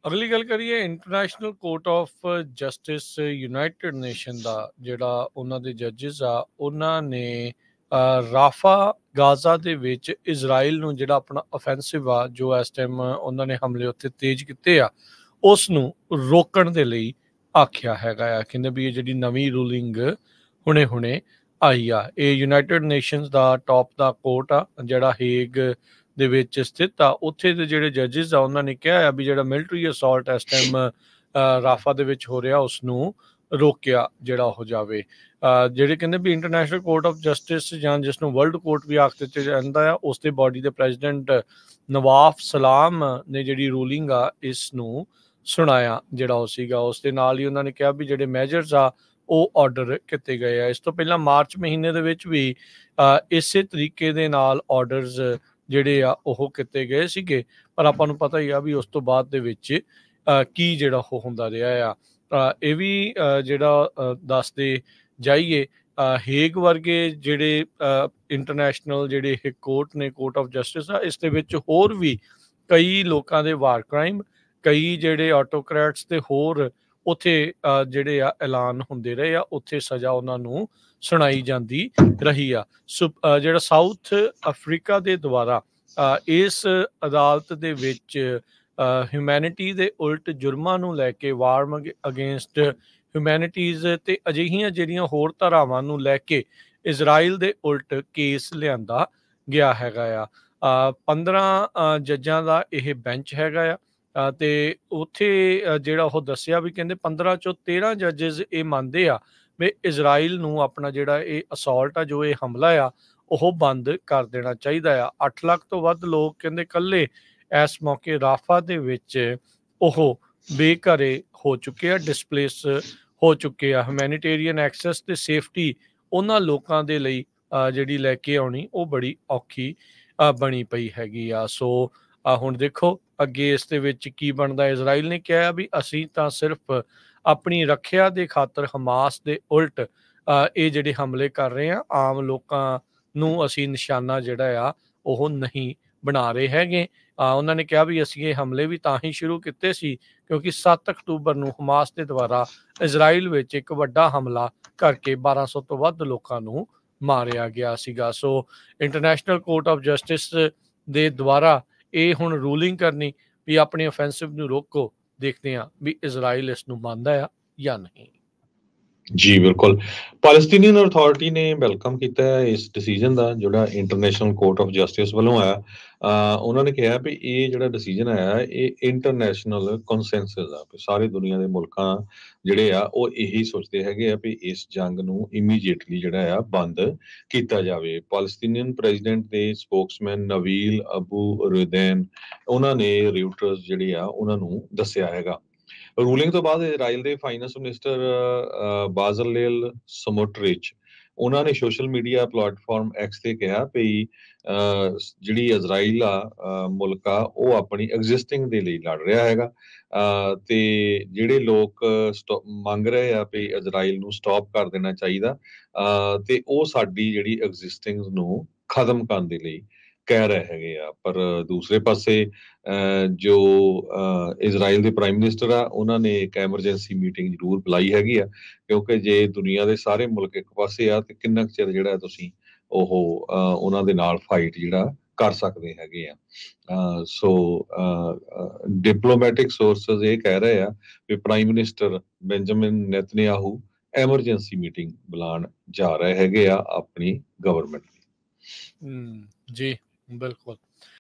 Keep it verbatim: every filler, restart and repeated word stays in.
ਅਗਲੀ ਗੱਲ ਕਰੀਏ international court of justice united nation ਦਾ ਜਿਹੜਾ ਉਹਨਾਂ ਦੇ ਜੱਜਿਸ ਆ ਉਹਨਾਂ ਨੇ ਅ, ਰਾਫਾ ਗਾਜ਼ਾ ਦੇ ਵਿੱਚ ਇਜ਼ਰਾਈਲ ਨੂੰ ਜਿਹੜਾ ਆਪਣਾ ਅਫੈਂਸਿਵ ਆ ਜੋ ਇਸ ਟਾਈਮ ਉਹਨਾਂ ਨੇ ਹਮਲੇ ਉੱਤੇ ਤੇਜ਼ ਕੀਤੇ ਆ ਉਸ ਨੂੰ ਰੋਕਣ ਦੇ ਲਈ ਆਖਿਆ ਹੈਗਾ ਆ। ਕਹਿੰਦੇ ਵੀ ਇਹ ਜਿਹੜੀ ਨਵੀਂ ਰੂਲਿੰਗ ਹੁਣੇ ਹੁਣੇ ਆਈ ਆ ਇਹ ਯੂਨਾਈਟਿਡ ਨੇਸ਼ਨਸ ਦਾ ਟੌਪ ਦਾ ਕੋਰਟ ਆ ਜਿਹੜਾ ਹੇਗ ਦੇ ਵਿੱਚ ਸਥਿਤ ਆ। ਉੱਥੇ ਦੇ ਜਿਹੜੇ ਜੱਜਿਸ ਆ ਉਹਨਾਂ ਨੇ ਕਿਹਾ ਆ ਵੀ ਜਿਹੜਾ ਮਿਲਟਰੀ ਅਸੌਲਟ ਇਸ ਟਾਈਮ ਰਾਫਾ ਦੇ ਵਿੱਚ ਹੋ ਰਿਹਾ ਉਸ ਨੂੰ ਰੋਕਿਆ ਜਿਹੜਾ ਹੋ ਜਾਵੇ। ਅਹ ਜਿਹੜੇ ਕਹਿੰਦੇ ਵੀ ਇੰਟਰਨੈਸ਼ਨਲ ਕੋਰਟ ਆਫ ਜਸਟਿਸ ਜਾਂ ਜਿਸ ਨੂੰ ਵਰਲਡ ਕੋਰਟ ਵੀ ਆਖ ਦਿੱਤਾ ਜਾਂਦਾ ਆ ਉਸ ਦੇ ਬਾਡੀ ਦੇ ਪ੍ਰੈਜ਼ੀਡੈਂਟ ਨਵਾਫ ਸਲਾਮ ਨੇ ਜਿਹੜੀ ਰੂਲਿੰਗ ਆ ਇਸ ਨੂੰ ਸੁਣਾਇਆ ਜਿਹੜਾ ਉਹ ਸੀਗਾ। ਉਸ ਦੇ ਨਾਲ ਹੀ ਉਹਨਾਂ ਨੇ ਕਿਹਾ ਵੀ ਜਿਹੜੇ ਮੈਜਰਸ ਆ ਉਹ ਆਰਡਰ ਕੀਤੇ ਗਏ ਆ। ਇਸ ਤੋਂ ਪਹਿਲਾਂ ਮਾਰਚ ਮਹੀਨੇ ਦੇ ਵਿੱਚ ਵੀ ਅਹ ਇਸੇ ਤਰੀਕੇ ਦੇ ਨਾਲ ਆਰਡਰਸ ਜਿਹੜੇ ਆ ਉਹ ਕੀਤੇ ਗਏ ਸੀਗੇ, ਪਰ ਆਪਾਂ ਨੂੰ ਪਤਾ ਹੀ ਆ ਵੀ ਉਸ ਤੋਂ ਬਾਅਦ ਦੇ ਵਿੱਚ ਅਹ ਕੀ ਜਿਹੜਾ ਉਹ ਹੁੰਦਾ ਰਿਹਾ ਆ। ਅਹ ਇਹ ਵੀ ਅਹ ਜਿਹੜਾ ਅਹ ਦੱਸਦੇ ਜਾਈਏ ਅਹ ਹੇਗ ਵਰਗੇ ਜਿਹੜੇ ਇੰਟਰਨੈਸ਼ਨਲ ਜਿਹੜੇ ਇਹ ਕੋਰਟ ਨੇ ਕੋਰਟ ਆਫ ਜਸਟਿਸ ਆ ਇਸ ਦੇ ਵਿੱਚ ਹੋਰ ਵੀ ਕਈ ਲੋਕਾਂ ਦੇ ਵਾਰ ਕ੍ਰਾਈਮ ਕਈ ਜਿਹੜੇ ਆਟੋਕਰੈਟਸ ਤੇ ਹੋਰ ਉੱਥੇ ਅਹ ਜਿਹੜੇ ਆ ਐਲਾਨ ਹੁੰਦੇ ਰਹੇ ਆ ਉੱਥੇ ਸਜ਼ਾ ਉਹਨਾਂ ਨੂੰ ਸੁਣਾਈ ਜਾਂਦੀ ਰਹੀ ਆ। ਸੁ ਅਹ ਜਿਹੜਾ ਸਾਊਥ ਅਫਰੀਕਾ ਦੇ ਦੁਆਰਾ ਅਹ ਇਸ ਅਦਾਲਤ ਦੇ ਵਿੱਚ ਹਿਊਮੈਨਿਟੀ ਦੇ ਉਲਟ ਜੁਰਮਾਂ ਨੂੰ ਲੈ ਕੇ ਵਾਰ ਅਗੇਂਸਟ ਹਿਊਮੈਨਿਟੀਜ਼ ਤੇ ਅਜਿਹੀਆਂ ਜਿਹੜੀਆਂ ਹੋਰ ਧਾਰਾਵਾਂ ਨੂੰ ਲੈ ਕੇ ਇਜ਼ਰਾਈਲ ਦੇ ਉਲਟ ਕੇਸ ਲਿਆਂਦਾ ਗਿਆ ਹੈਗਾ ਆ। ਅਹ ਪੰਦਰਾਂ ਜੱਜਾਂ ਦਾ ਇਹ ਬੈਂਚ ਹੈਗਾ ਆ ਅਹ ਤੇ ਉੱਥੇ ਅਹ ਜਿਹੜਾ ਉਹ ਦੱਸਿਆ ਵੀ ਕਹਿੰਦੇ ਪੰਦਰਾਂ ਚੋਂ ਤੇਰਾਂ ਜੱਜਿਸ ਇਹ ਮੰਨਦੇ ਆ ਵੀ ਇਜ਼ਰਾਈਲ ਨੂੰ ਆਪਣਾ ਜਿਹੜਾ ਇਹ ਅਸੌਲਟ ਆ ਜੋ ਇਹ ਹਮਲਾ ਆ ਉਹ ਬੰਦ ਕਰ ਦੇਣਾ ਚਾਹੀਦਾ ਆ। ਅੱਠ ਲੱਖ ਤੋਂ ਵੱਧ ਲੋਕ ਕਹਿੰਦੇ ਇਕੱਲੇ ਇਸ ਮੌਕੇ ਰਾਫਾ ਦੇ ਵਿੱਚ ਉਹ ਬੇਘਰੇ ਹੋ ਚੁੱਕੇ ਆ, ਡਿਸਪਲੇਸ ਹੋ ਚੁੱਕੇ ਆ। ਹਿਊਮੈਨਿਟੇਰੀਅਨ ਐਕਸੈਸ ਤੇ ਸੇਫਟੀ ਉਹਨਾਂ ਲੋਕਾਂ ਦੇ ਲਈ ਅਹ ਜਿਹੜੀ ਲੈ ਕੇ ਆਉਣੀ ਉਹ ਬੜੀ ਔਖੀ ਅਹ ਬਣੀ ਪਈ ਹੈਗੀ ਆ। ਸੋ ਅਹ ਹੁਣ ਦੇਖੋ ਅੱਗੇ ਇਸ ਦੇ ਵਿੱਚ ਕੀ ਬਣਦਾ। ਇਜ਼ਰਾਈਲ ਨੇ ਕਿਹਾ ਵੀ ਅਸੀਂ ਤਾਂ ਸਿਰਫ ਆਪਣੀ ਰੱਖਿਆ ਦੇ ਖਾਤਰ ਹਮਾਸ ਦੇ ਉਲਟ ਅਹ ਇਹ ਜਿਹੜੇ ਹਮਲੇ ਕਰ ਰਹੇ ਆ, ਆਮ ਲੋਕਾਂ ਨੂੰ ਅਸੀਂ ਨਿਸ਼ਾਨਾ ਜਿਹੜਾ ਆ ਉਹ ਨਹੀਂ ਬਣਾ ਰਹੇ ਹੈਗੇ। ਅਹ ਉਹਨਾਂ ਨੇ ਕਿਹਾ ਵੀ ਅਸੀਂ ਇਹ ਹਮਲੇ ਵੀ ਤਾਂ ਹੀ ਸ਼ੁਰੂ ਕੀਤੇ ਸੀ ਕਿਉਂਕਿ ਸੱਤ ਅਕਤੂਬਰ ਨੂੰ ਹਮਾਸ ਦੇ ਦੁਆਰਾ ਇਜ਼ਰਾਈਲ ਵਿੱਚ ਇੱਕ ਵੱਡਾ ਹਮਲਾ ਕਰਕੇ ਬਾਰਾਂ ਸੌ ਤੋਂ ਵੱਧ ਲੋਕਾਂ ਨੂੰ ਮਾਰਿਆ ਗਿਆ ਸੀਗਾ। So international court of justice ਦੇ ਦੁਆਰਾ ਇਹ ਹੁਣ ਰੂਲਿੰਗ ਕਰਨੀ ਵੀ ਆਪਣੀ ਅਫੈਂਸਿਵ ਨੂੰ ਰੋਕੋ, ਦੇਖਦੇ ਹਾਂ ਵੀ ਇਜ਼ਰਾਈਲ ਇਸ ਨੂੰ ਮੰਨਦਾ ਆ ਜਾਂ ਨਹੀਂ। ਜੀ ਬਿਲਕੁਲ, ਪੈਲਸਟੀਨੀਅਨ ਅਥਾਰਟੀ ਨੇ ਵੈਲਕਮ ਕੀਤਾ ਹੈ ਇਸ ਡਿਸੀਜਨ ਦਾ ਜਿਹੜਾ ਇੰਟਰਨੈਸ਼ਨਲ ਕੋਰਟ ਆਫ ਜਸਟਿਸ ਵੱਲੋਂ ਆਇਆ। ਅਹ ਉਹਨਾਂ ਨੇ ਕਿਹਾ ਵੀ ਇਹ ਜਿਹੜਾ ਡਿਸੀਜਨ ਆਇਆ ਇਹ ਇੰਟਰਨੈਸ਼ਨਲ ਕੰਸੈਂਸਸ ਆ, ਸਾਰੇ ਦੁਨੀਆ ਦੇ ਮੁਲਕਾਂ ਜਿਹੜੇ ਆ ਉਹ ਇਹੀ ਸੋਚਦੇ ਹੈਗੇ ਆ ਵੀ ਇਸ ਜੰਗ ਨੂੰ ਇਮੀਡੀਏਟਲੀ ਜਿਹੜਾ ਆ ਬੰਦ ਕੀਤਾ ਜਾਵੇ। ਪੈਲਸਟੀਨੀਅਨ ਪ੍ਰੈਜ਼ੀਡੈਂਟ ਦੇ ਸਪੋਕਸਮੈਨ ਨਵੀਲ ਅਬੂ ਰੁਦੈਨ ਉਹਨਾਂ ਨੇ ਰਿਊਟਰਸ ਜਿਹੜੇ ਆ ਉਹਨਾਂ ਨੂੰ ਦੱਸਿਆ ਹੈਗਾ। ਰੂਲਿੰਗ ਤੋਂ ਬਾਅਦ ਇਜ਼ਰਾਈਲ ਦੇ ਫਾਈਨੈਂਸ ਮਿਨਿਸਟਰ ਬਾਜ਼ਲੇਲ ਸਮੋਟਰਿਚ ਉਹਨਾਂ ਨੇ ਸੋਸ਼ਲ ਮੀਡੀਆ ਪਲੇਟਫਾਰਮ ਐਕਸ ਤੇ ਕਿਹਾ ਵੀ ਜਿਹੜੀ ਇਜ਼ਰਾਈਲ ਆ ਮੁਲਕ ਆ ਉਹ ਆਪਣੀ ਐਗਜ਼ਿਸਟਿੰਗ ਦੇ ਲਈ ਲੜ ਰਿਹਾ ਹੈਗਾ ਤੇ ਜਿਹੜੇ ਲੋਕ ਮੰਗ ਰਹੇ ਆ ਵੀ ਇਜ਼ਰਾਈਲ ਨੂੰ ਸਟਾਪ ਕਰ ਦੇਣਾ ਚਾਹੀਦਾ ਤੇ ਉਹ ਸਾਡੀ ਜਿਹੜੀ ਐਗਜ਼ਿਸਟਿੰਗ ਨੂੰ ਖਤਮ ਕਰਨ ਦੇ ਲਈ ਕਹਿ ਰਹੇ ਹੈਗੇ ਆ। ਪਰ ਦੂਸਰੇ ਪਾਸੇ ਜੋ ਇਜ਼ਰਾਈਲ ਦੇ ਪ੍ਰਾਈਮ ਮਿਨਿਸਟਰ ਆ ਉਹਨਾਂ ਨੇ ਇੱਕ ਐਮਰਜੈਂਸੀ ਮੀਟਿੰਗ ਜ਼ਰੂਰ ਬੁਲਾਈ ਹੈਗੀ ਆ ਕਿਉਂਕਿ ਜੇ ਦੁਨੀਆ ਦੇ ਸਾਰੇ ਮੁਲਕ ਇੱਕ ਪਾਸੇ ਆ ਤੇ ਕਿੰਨਾ ਕੁ ਚਿਰ ਜਿਹੜਾ ਤੁਸੀਂ ਉਹ ਉਹਨਾਂ ਦੇ ਨਾਲ ਫਾਈਟ ਜਿਹੜਾ ਕਰ ਸਕਦੇ ਹੈਗੇ ਆ। ਸੋ ਡਿਪਲੋਮੈਟਿਕ ਸੋਰਸਸ ਇਹ ਕਹਿ ਰਹੇ ਆ ਵੀ prime minister Benjamin Netanyahu emergency meeting ਬੁਲਾਉਣ ਜਾ ਰਹੇ ਹੈਗੇ ਆ ਆਪਣੀ ਗਵਰਨਮੈਂਟ ਲਈ। ਜੀ ਬਿਲਕੁਲ।